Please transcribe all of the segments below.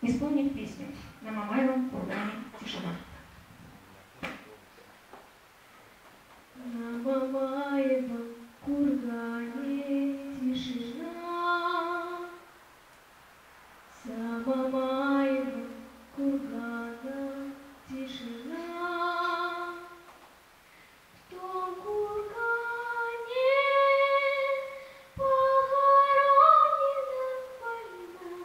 исполнить песню «На Мамаевом кургане тишина». На Мамаевом кургане тишина, за Мамаевым курганом тишина. В том кургане похоронена война,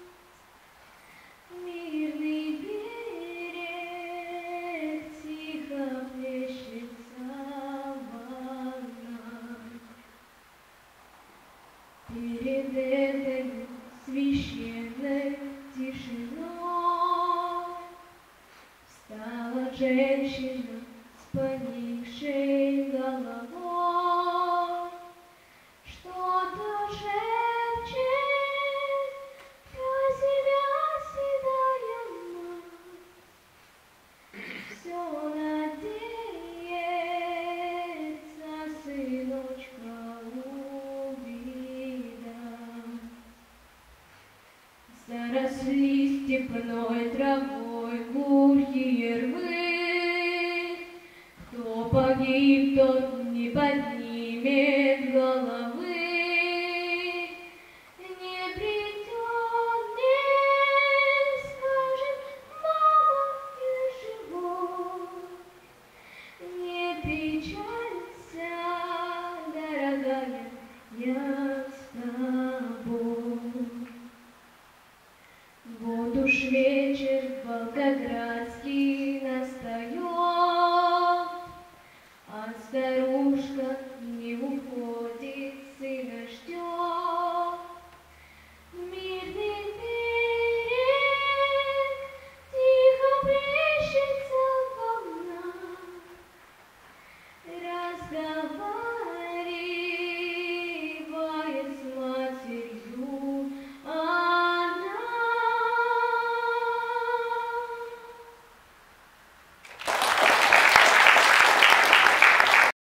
мирный берег тихо плещется волна. Перед этой священной тишиной встала женщина с поникшей головой, что-то шепчет про себя седая мать. Все надеется сыночка увидать. Заросли степной травой глухие рвы. Кто погиб, тот не поднимет головы. Не придет, не скажет: мама, я живой. Не печалься, дорогая, я с тобой. Вот уж вечер волгоградский